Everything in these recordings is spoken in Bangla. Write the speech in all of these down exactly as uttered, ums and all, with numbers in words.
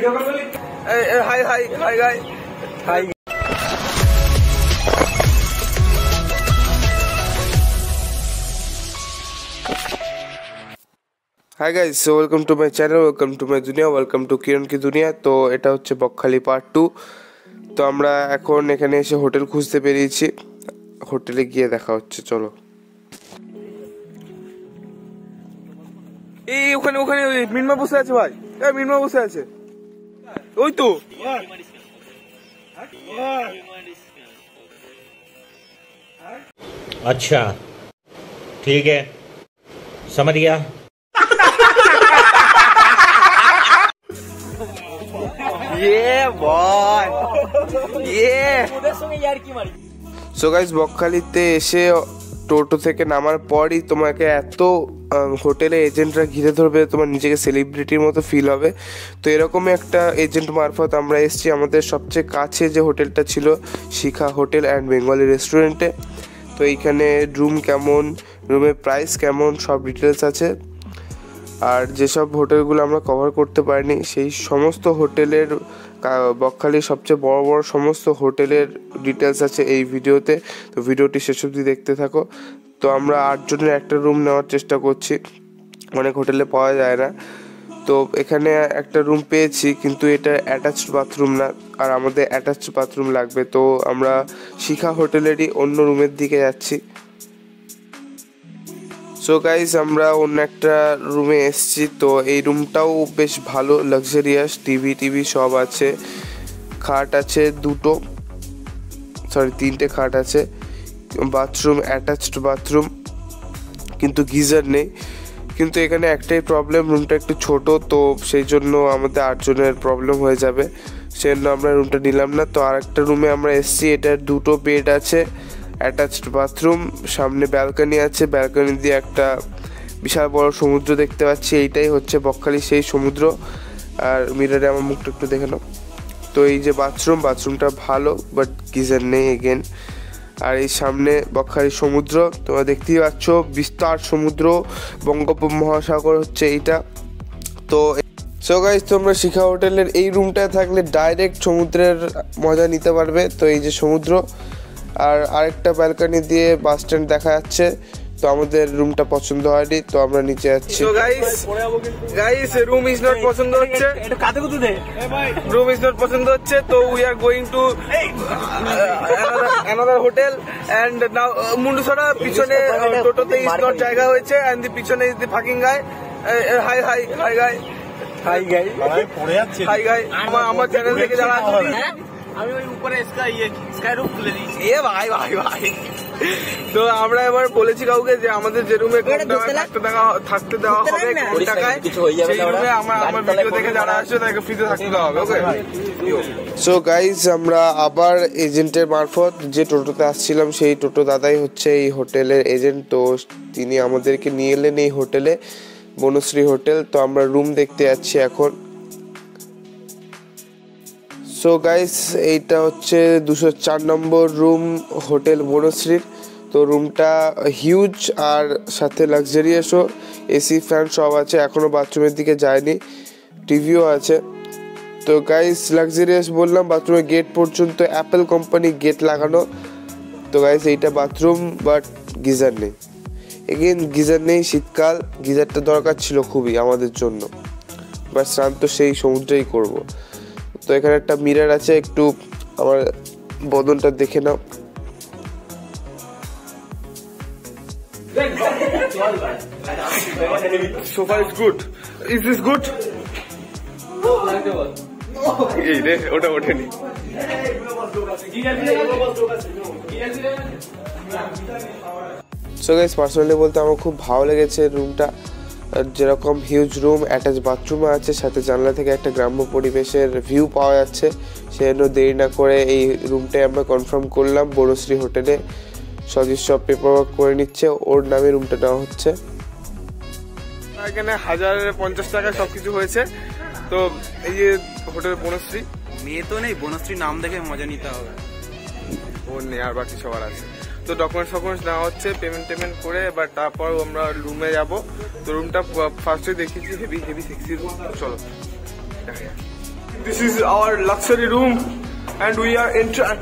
High hi hi guy hi hi guys, so welcome to my channel, welcome to my দুনিয়া, ওয়েলকাম টু কিরণ কি দুনিয়া। তো এটা হচ্ছে বকখালি পার্ট টু। তো আমরা এখন এখানে এসে হোটেল খুঁজতে বেরিয়েছি, হোটেলে গিয়ে দেখা হচ্ছে। চলো। এই ওখানে ওখানে মিনমা বসে আছে ভাই, এই মিনমা বসে আছে, ওই তো। अच्छा ठीक है, समझ गया। ये बॉय ये সো গাইস, বকখালিতে এসে টোটো থেকে নামার পরই তোমাকে এত হোটেলে এজেন্টরা ঘিরে ধরবে, তোমার নিজেকে সেলিব্রিটির মতো ফিল হবে। তো এরকমই একটা এজেন্ট মারফত আমরা এসেছি আমাদের সবচেয়ে কাছে যে হোটেলটা ছিল, শিখা হোটেল অ্যান্ড বেঙ্গলি রেস্টুরেন্টে। তো এইখানে রুম কেমন, রুমের প্রাইস কেমন, সব ডিটেলস আছে। আর যেসব হোটেলগুলো আমরা কভার করতে পারিনি, সেই সমস্ত হোটেলের, বকখালির সবচেয়ে বড় বড় সমস্ত হোটেলের ডিটেলস আছে এই ভিডিওতে। তো ভিডিওটি শেষ অবধি দেখতে থাকো। তো আমরা আটজনের একটা রুম নেওয়ার চেষ্টা করছি, অনেক হোটেলে পাওয়া যায় না। তো এখানে একটা রুম পেয়েছি, কিন্তু এটা অ্যাটাচড বাথরুম না, আর আমাদের অ্যাটাচড বাথরুম লাগবে। তো আমরা শিখা হোটেলেরই অন্য রুমের দিকে যাচ্ছি। সো গাইজ, আমরা অন্য একটা রুমে এসেছি। তো এই রুমটাও বেশ ভালো, লাক্সারিয়াস, টিভি টিভি সব আছে, খাট আছে দুটো, সরি তিনটে খাট আছে, বাথরুম অ্যাটাচড বাথরুম, কিন্তু গিজার নেই। কিন্তু এখানে একটাই প্রবলেম, রুমটা একটু ছোট, তো সেই জন্য আমাদের আটজনের প্রবলেম হয়ে যাবে, সেই জন্য আমরা রুমটা নিলাম না। তো আরেকটা রুমে আমরা এসেছি, এটার দুটো বেড আছে, অ্যাটাচড বাথরুম, সামনে ব্যালকনি আছে, ব্যালকনি দিয়ে একটা বিশাল বড় সমুদ্র দেখতে পাচ্ছি। এইটাই হচ্ছে বকখালি সেই সমুদ্র। আর মিররে আমার মুখটা একটু দেখে নাও। তো এই যে বাথরুম, বাথরুমটা ভালো, বাট গিজার নেই এগেন। আর এই সামনে বকখালি সমুদ্র, তোমরা দেখতেই পাচ্ছ, বিস্তার সমুদ্র, বঙ্গোপমহাসাগর হচ্ছে এইটা। তো সো গাইস, তোমরা শিখা হোটেলের এই রুমটায় থাকলে ডাইরেক্ট সমুদ্রের মজা নিতে পারবে। তো এই যে সমুদ্র, আর আরেকটা ব্যালকনি দিয়ে বাস স্ট্যান্ড দেখা যাচ্ছে। তো আমাদের রুমটা পছন্দ হয়নি, তো আমরা নিচে যাচ্ছি। তো guys guys room is not পছন্দ হচ্ছে, এটা কাতে কত দে রুম ইজ নট পছন্দ হচ্ছে। তো we are going to another hotel and now মুন্ডুসরা পিছনে টোটোতে ইজ নট জায়গা হয়েছে, এন্ড দি পিছনে is the fucking guy. Hi hi hi guy hi guy পড়ে যাচ্ছে হাই গাই। আমার আমার চ্যানেল থেকে যারা আসছে, আমি ওই উপরে স্কাই স্কাই রুম খুলে দিয়েছি। এ ভাই ভাই ভাই তো আমরা এবার বলেছি কাউকে যে আমাদের যে রুমে থাকতে দেওয়া থাকতে দেওয়া হবে কোটি টাকায়, সেই রুমে আমরা আমার ভিডিও দেখে যারা আসছে তাদেরকে ফ্রিতে থাকতে দেওয়া হবে। ওকে। সো গাইজ, আমরা আবার এজেন্টের মারফত যে টোটোতে আসছিলাম, সেই টোটো দাদাই হচ্ছে এই হোটেলের এজেন্ট। তো তিনি আমাদেরকে নিয়ে এলেন এই হোটেলে, বনশ্রী হোটেল। তো আমরা রুম দেখতে যাচ্ছি এখন। সো গাইস, এইটা হচ্ছে দুশো চার নম্বর রুম, হোটেল বনশ্রীর। তো রুমটা হিউজ আর সাথে লাক্সারিয়াসও, এসি ফ্যান সব আছে, এখনও বাথরুমের দিকে যায়নি, টিভিও আছে। তো গাইস, লাক্সারিয়াস বললাম, বাথরুমের গেট পর্যন্ত অ্যাপেল কোম্পানি গেট লাগানো। তো গাইস, এইটা বাথরুম, বাট গিজার নেই। এগেন গিজার নেই, শীতকাল, গিজারটা দরকার ছিল খুবই আমাদের জন্য, বাট স্নান তো সেই সমুদ্রেই করবো। তো এখানে একটা মিরর আছে, একটু আমার বদনটা দেখে নাও। Sofa is good, is this good? এই রে, ওটা ওঠেনি। সো গাইস, পার্সোনালি বলতে আমার খুব ভালো লেগেছে রুমটা, যেরকম হিউজ রুম, অ্যাটাচ বাথরুম আছে, সাথে জানলা থেকে একটা গ্রাম্য পরিবেশের ভিউ পাওয়া যাচ্ছে। সেজন্য দেরি না করে এই রুমটাই আমরা কনফার্ম করলাম বনশ্রী হোটেলে। সজিত সব পেপার ওয়ার্ক করে নিচ্ছে, ওর নামে রুমটা নেওয়া হচ্ছে। এখানে হাজার পঞ্চাশ টাকা সবকিছু হয়েছে। তো এই যে হোটেল বনশ্রী, মেয়ে তো নেই, বনশ্রী নাম দেখে মজা নিতে হবে। ওর নেই, আর বাকি সবার আছে। তো ডকুমেন্টস ফকুমেন্টস নেওয়া হচ্ছে, পেমেন্ট টেমেন্ট করে এবার তারপর আমরা রুমে যাব। তো রুমটা ফার্স্টে দেখেছি হেভি হেভি সেক্সি রুম। চলো দেখা যাক। This is our luxury room and we are entering.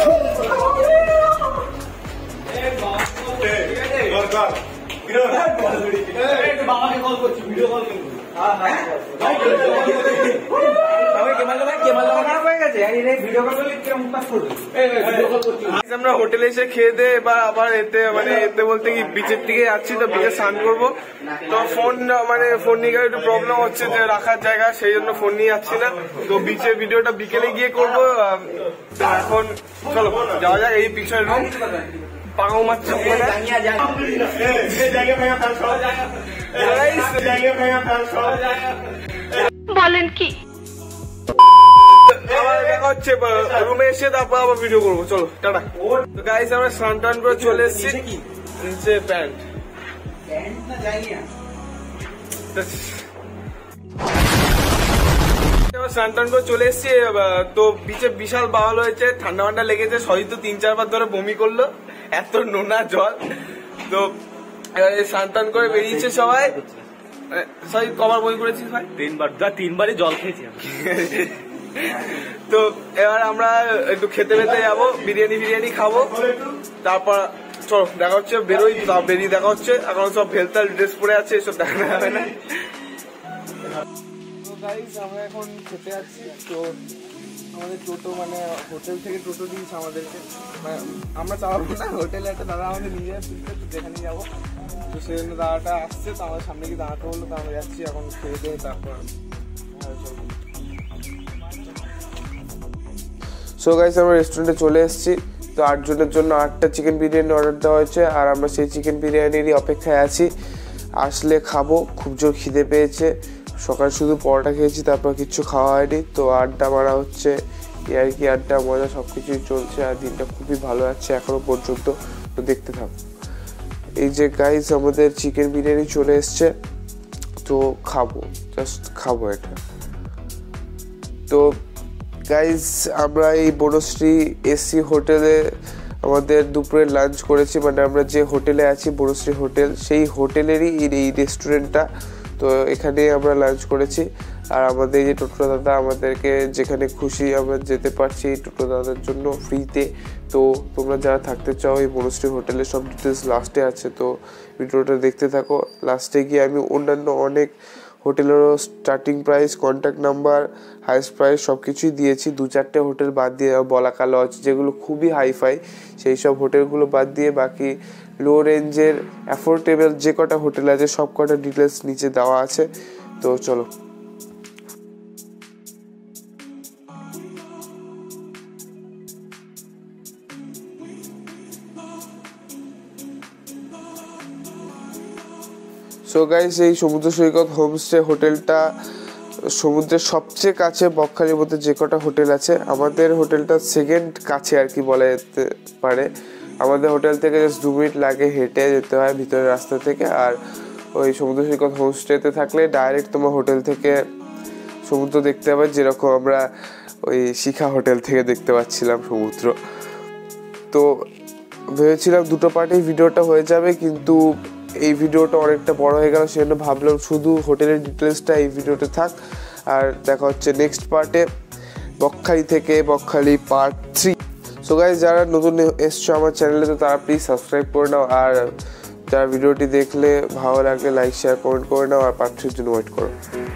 আমরা হোটেলে এসে খেয়ে দিয়ে এবার আবার এতে মানে এতে বলতে কি বিচের দিকে যাচ্ছি, তো বিচে স্নান করবো। তো ফোন মানে ফোন নিয়ে একটু প্রবলেম হচ্ছে যে রাখার জায়গা, সেই জন্য ফোন নিয়ে যাচ্ছি না। তো বিচের ভিডিওটা বিকেলে গিয়ে করবো। তো এখন চলো যাওয়া যাক। এই পিছনের রুম পাঙাও মারছে বলেন কি হচ্ছে রুমে এসে তারপর আবার ভিডিও করবো। চলো টাটা। তো গাইস আমরা স্নান টান করে চলে এসেছি। নিচে প্যান্ট স্নান টান করে চলে এসেছি। তো বিচে বিশাল বাওয়াল হয়েছে, ঠান্ডা ঠান্ডা লেগেছে। সহিত তো তিন চারবার ধরে বমি করলো, এত নোনা জল। তো স্নান টান করে বেরিয়েছে সবাই। সবাই কবার বই করেছিস ভাই? তিনবার তিনবারই জল খেয়েছি। তো এবার আমরা একটু খেতে খেতে যাবো, বিরিয়ানি ফিরিয়ানি খাবো। তারপর চলো দেখা হচ্ছে, বেরোই বেরিয়ে দেখা হচ্ছে। এখন সব ভেলতাল ড্রেস পরে আছে, এসব দেখা যাবে না। আমরা এখন খেতে যাচ্ছি। তো আমাদের টোটো মানে হোটেল থেকে টোটো দিয়েছে আমাদেরকে, মানে আমরা চালাবো না, হোটেলে একটা দাদা আমাদের নিয়ে যাচ্ছে, যেখানে যাবো। তো সেই জন্য দাদাটা আসছে, তো আমাদের সামনে গিয়ে দাঁড়াতে বললো। তো আমরা যাচ্ছি এখন খেয়ে দিয়ে তারপর। সো গাইস আমরা রেস্টুরেন্টে চলে এসেছি। তো আটজনের জন্য আটটা চিকেন বিরিয়ানি অর্ডার দেওয়া হয়েছে, আর আমরা সেই চিকেন বিরিয়ানিরই অপেক্ষায় আছি। আসলে খাবো, খুব জোর খিদে পেয়েছে। সকালে শুধু পরোটা খেয়েছি, তারপর কিচ্ছু খাওয়া হয়নি। তো আড্ডা মারা হচ্ছে, আর কি আড্ডা মজা সব কিছুই চলছে, আর দিনটা খুবই ভালো যাচ্ছে এখনো পর্যন্ত। তো দেখতে থাকো। এই যে গাইস আমাদের চিকেন বিরিয়ানি চলে এসছে, তো খাবো, জাস্ট খাবো এটা। তো গাইজ আমরা এই বনশ্রী এসি হোটেলে আমাদের দুপুরে লাঞ্চ করেছি, মানে আমরা যে হোটেলে আছি বনশ্রী হোটেল, সেই হোটেলেরই এই রেস্টুরেন্টটা। তো এখানে আমরা লাঞ্চ করেছি। আর আমাদের এই যে টোটো দাদা আমাদেরকে যেখানে খুশি আমরা যেতে পারছি এই টোটো দাদার জন্য ফ্রিতে। তো তোমরা যারা থাকতে চাও এই বনশ্রী হোটেলে, সব ডিটেলস লাস্টে আছে, তো ভিডিওটা দেখতে থাকো। লাস্টে গিয়ে আমি অন্যান্য অনেক হোটেলেরও starting price, contact number, highest price সব কিছুই দিয়েছি। দু চারটে হোটেল বাদ দিয়ে, বলাকা লজ যেগুলো খুবই হাইফাই, সেই সব হোটেলগুলো বাদ দিয়ে বাকি লো রেঞ্জের অ্যাফোর্ডেবল যে কটা হোটেল আছে সব কটা ডিটেলস নিচে দেওয়া আছে। তো চলো। সো গাইস এই সমুদ্র সৈকত হোমস্টে হোটেলটা সমুদ্রের সবচেয়ে কাছে বকখালির মধ্যে যে কটা হোটেল আছে। আমাদের হোটেলটা সেকেন্ড কাছে আর কি বলা যেতে পারে। আমাদের হোটেল থেকে জাস্ট দু মিনিট লাগে হেঁটে যেতে হয় ভিতরের রাস্তা থেকে। আর ওই সমুদ্র সৈকত হোমস্টেতে থাকলে ডাইরেক্ট তোমার হোটেল থেকে সমুদ্র দেখতে পাবে, যেরকম আমরা ওই শিখা হোটেল থেকে দেখতে পাচ্ছিলাম সমুদ্র। তো ভেবেছিলাম দুটো পার্টেই ভিডিওটা হয়ে যাবে, কিন্তু এই ভিডিওটা অনেকটা বড় হয়ে গেল, সেজন্য ভাবলাম শুধু হোটেলের ডিটেলসটা এই ভিডিওতে থাক। আর দেখা হচ্ছে নেক্সট পার্টে, বকখালি থেকে Bakkhali part three. So guys যারা নতুন এসছো আমার চ্যানেলে, তো তারা প্লিজ সাবস্ক্রাইব করে নাও। আর যারা ভিডিওটি দেখলে ভালো লাগলে লাইক শেয়ার কমেন্ট করে নাও, আর পার্ট থ্রির জন্য ওয়েট করো।